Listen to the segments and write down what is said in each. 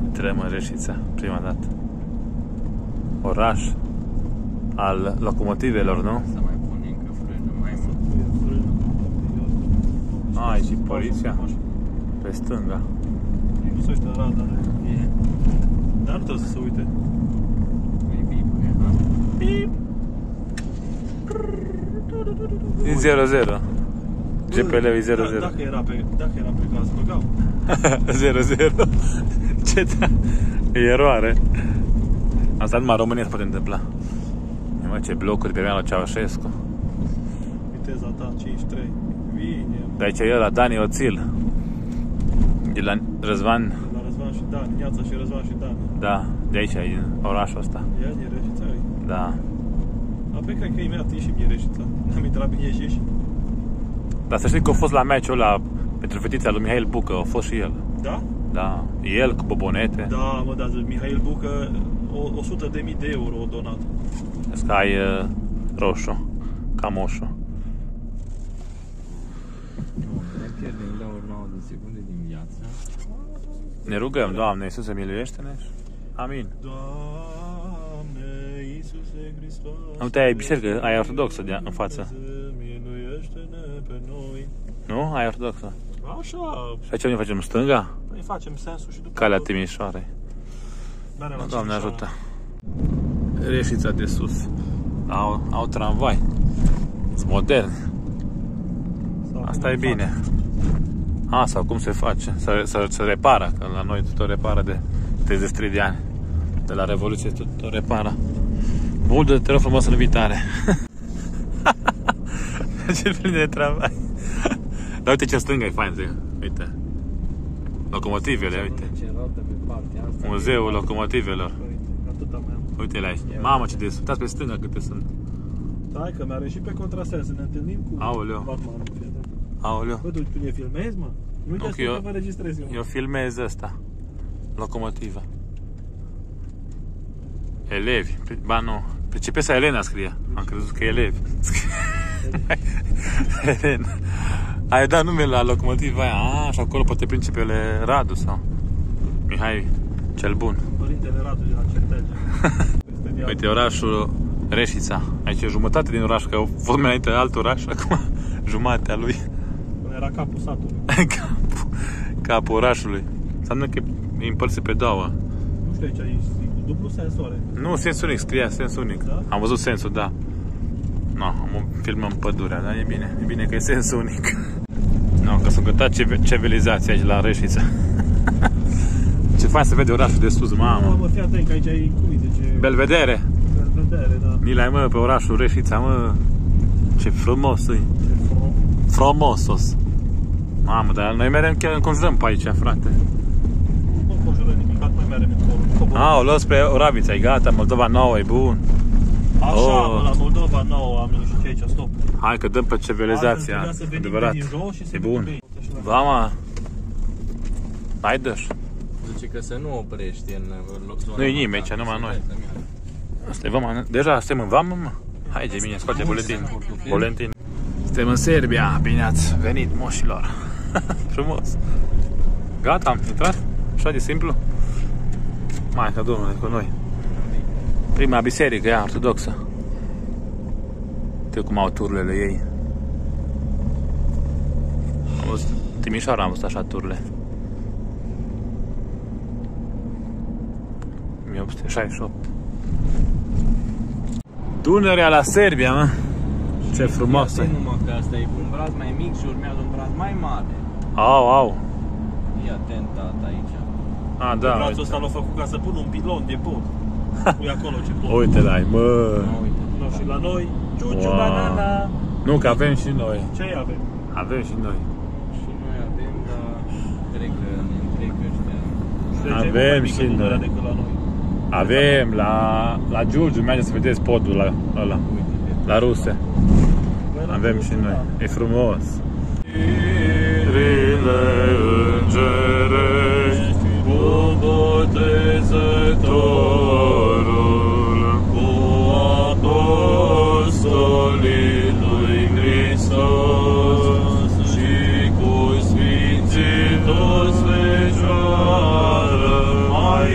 Intrăm în Reșița, prima dată. Oraș al locomotivelor, nu? Să mai pun încă frână, mai mult. Aici și poliția. Pe stânga. Nu se uită radare. Dar nu trebuie să se uite. Mai bine, ha? Pip! E 0-0. GPL-ul e 0-0. Dacă era pe gaz, băgau. 0-0. Ce e eroare. Asta numai în România se poate întâmpla. Mă, ce blocuri pe mea la Ceaușescu. Viteza ta, 5-3. Vine. De aici e ăla, Dani Oțil. De la Răzvan. La Răzvan și Dan, Neața și Răzvan și Dan. Da, de aici e din orașul ăsta. Ia din Reșița, Da. Apoi cred că imediat ieșim din Reșița. N-am intrat bine ieși. Dar să știi că a fost la meciul ăla pentru fetița lui Mihail Bucă, a fost și el. Da? Da, el cu bobonete. Da, mă, dar Mihail Bucă 100.000 de euro o donat. Sky roșu, camoșu. Ne pierdem 29 de secunde din viață. Ne rugăm, Doamne Iisuse, miluiește-ne. Amin. Doamne Iisuse Hristos. Uite, ai biserică, ai ortodoxă în față. Miluiește-ne pe noi. Nu? Ai ortodoxă. Așa. Și aici unde facem? Stânga? Noi facem sensul și după Calea tot. Timișoarei. Mereu la Doamne Timișoara. ajută. Reșița de sus. Au tramvai. Sunt moderni. Sau Asta cum e îl bine. fac. Sau cum se face? Să repară, că la noi tot repară de 33 de ani. De la Revoluție tot repară. Buldă, te rog frumos în viitoare. Ce plin de tramvai. Dar uite ce stânga e fain, zic. Uite. Locomotivele, uite. Ce rotă pe partea asta. Muzeul locomotivelor. Atâta mai am. Uite-le aici. Mamă, ce de uitați pe stânga câte sunt. Stai că mi-are și pe contrasens să ne întâlnim cu Aoleu. Batmanul. Aoleu. Bă, tu ne filmezi, mă? Nu uite să eu- vă registrezi eu. Eu filmez ăsta. Locomotivă. Elevi. Ba nu. Principesa Elena scrie. Am crezut că e elevi. Elena. Ai dat numele la locomotiva aia. Și acolo poate principele Radu sau Mihai cel Bun. Părintele Radu de la Certege. Uite, orașul Reșița. Aici e jumătate din oraș, că a fost mai înainte alt oraș, acum jumatea lui. Până era capul satului. Capul orașului. Înseamnă că e împărțit pe două. Nu știu, aici e cu dublu sensore. Nu, sens unic, scria sens unic. Da? Am văzut sensul, da. No, filmăm pădurea, dar e bine că e sens unic. No, că s-au gătat civilizația aici la Reșița. Ce fain să vede orașul de sus, mamă. Mă, fii atent că aici e, cum îi zice? Belvedere. Belvedere, da. Ni-l ai, mă, pe orașul Reșița, mă. Ce frumos e. Frumosos. Mamă, dar noi merem chiar înconjurăm pe aici, frate. Nu înconjurăm nimic, noi merem încolo. Luăm spre Oravița, e gata, Moldova nouă, e bun. Așa, Oh. la Moldova nouă am nu știu ce aici, stop. Hai că dăm pe civilizația, Astăzi trebuia să venim adevărat. din jos și să E venim bun. pe ei. Vama, hai dă-și. Zice că să nu oprești în zona. Nu e nimeni aici, numai noi. Asta e vama, deja suntem în vamă, mă. Haide, mine, scoate buletin. Suntem în Serbia, bine ați venit, moșilor. Frumos. Gata, am intrat? Așa de simplu? Maica Domnului cu noi. Prima biserică, ea, ortodoxă. Uite cum au tururile ei. Am văzut, Timișoara am văzut așa tururile. 1868. Dunărea la Serbia, mă. Ce frumoasă. Numai că asta e un braț mai mic și urmează un braț mai mare. Au. Fii atent, tata, aici. Da, Brațul ăsta l-a făcut ca să pun un pilon de pod. Ui acolo ce pod. uite-l ai, mă. Uite. No, și la noi, ciuciu, Wow. banana. Nu, că avem și noi. Ce avem? Avem și noi. Și noi avem, dar cred că ne întrec ăștia. Și de ce e Avem mult mai mică și noi. Dunărea decât la noi? Avem la Giurgiu, mergeți să vedeți podul ăla. La Ruse. Avem și noi. E frumos. Rile îngerești, cu botezătorul, cu apostolii lui Hristos și cu sfinții toți fecioară, mai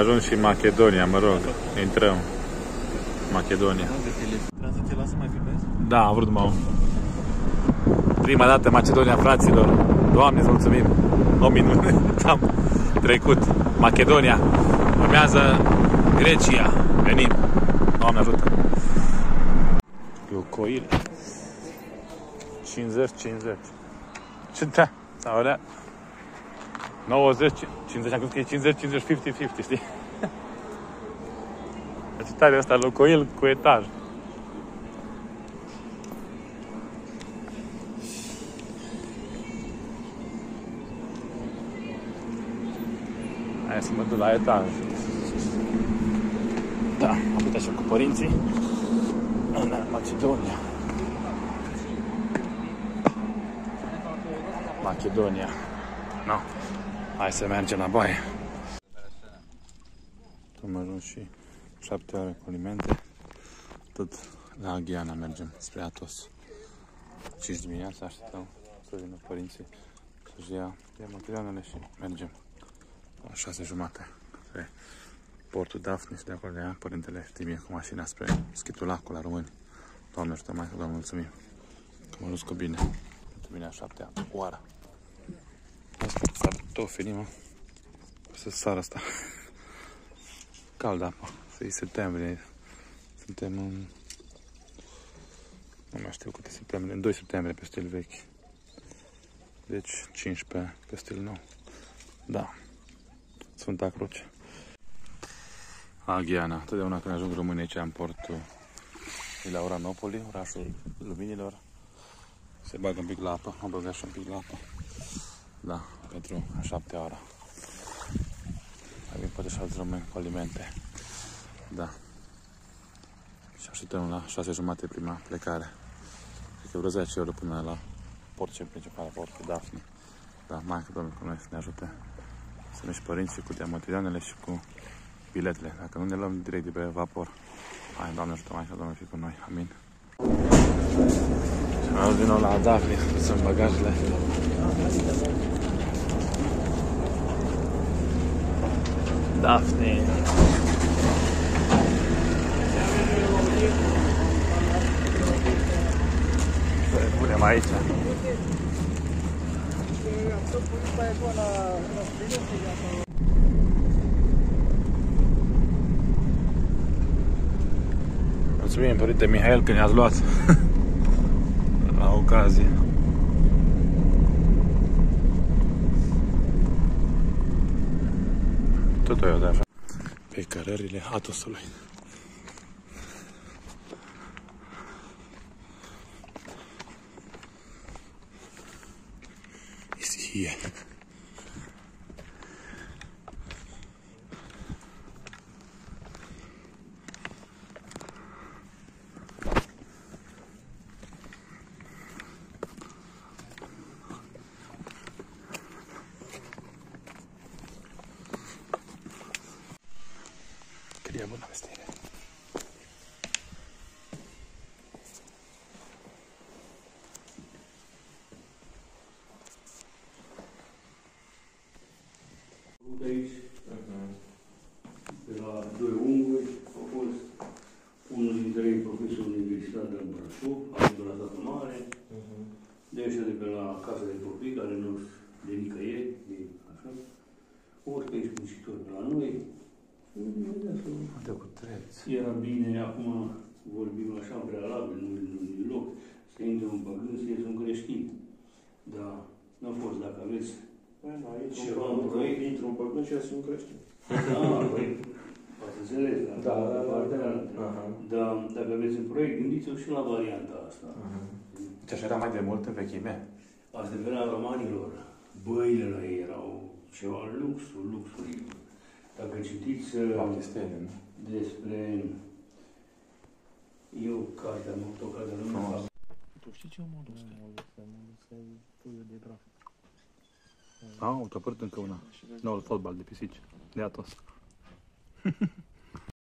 ajuns și în Macedonia, mă rog. Intrăm. Macedonia. Trebuie să te las să mai filmezi? Da, am vrut mă. Prima dată Macedonia, fraților. Doamne, să mulțumim. O minune. Am trecut. Macedonia. Urmează Grecia. Venim. Doamne ajută. Lucoil. 50-50. Ce da? Sau alea? 90, 50, am crezut că e 50, 50, 50, 50, știi? Ce tare ăsta, Lucoil cu etaj. Hai să mă duc la etaj. Da, am putea și cu părinții în Macedonia. Macedonia. No. Hai să mergem la baie. Am ajuns și 7 ore cu alimente. Tot la Aghiana mergem spre Athos. 5 dimineața așteptăm să vină părinții să-și ia materialele și mergem la 6:30 spre portul Dafni și de acolo de aia părintele Timie cu mașina spre Schitul Lacul la români. Doamne ajută, mai Doamne mulțumim că mă luți cu bine. Pentru mine a 7-a oară. Asta cartofi, mă. Să sară asta. Cald apa. E septembrie. Suntem în... Nu mai știu câte septembrie. În 2 septembrie pe stil vechi. Deci 15 pe stil nou. Da. Sfânta Cruce. Aghiana. Totdeauna când ajung români aici în portul de la Uranopoli, orașul luminilor, se bagă un pic la apă. Am băgat și un pic la apă. Da, pentru a 7-a oră. Avem poate și alți români cu alimente. Da. Și așteptăm la 6:30 prima plecare. Cred că vreo 10 ore până la portul principal, portul Dafni. Da, mai că Domnul cu noi să ne ajute. Să mergi părinții cu diamotilioanele și cu biletele. Dacă nu ne luăm direct de pe vapor. Hai, Doamne ajută, mai că Domnul fie cu noi. Amin. Și am ajuns din nou la Dafni. Sunt bagajele. Dafni. Să punem aici. Mulțumim, Părinte Mihail, că ne-ați luat la ocazie. Totul e de așa. Pe cărările Athosului. Is here. Queria boa besteira. Aici, de la doi unguri, au fost unul dintre ei profesor universitar de la Brașov, de la Tată Mare, de ăștia de pe la Casa de Copii, care nu de nicăieri, de așa, ori pe aici muncitori pe la noi. Era bine, acum vorbim așa în prealabil, nu din loc, să intre un păgân, să iese un creștin. Dar nu a fost, dacă aveți ceva în proiect. Intru un păgân și iese un creștin. Da, păi, ați înțeles, da, dar dacă aveți un proiect, gândiți-vă și la varianta asta. Deci așa era mai de mult în vechime. Asta venea romanilor. Băile la ei erau ceva luxuri. Dacă citiți despre... Eu, cartea, am avut o carte de nume. Tu știi ce modul ăsta? De braf. Au, te-a apărut încă una. Noul fotbal de pisici. De Athos.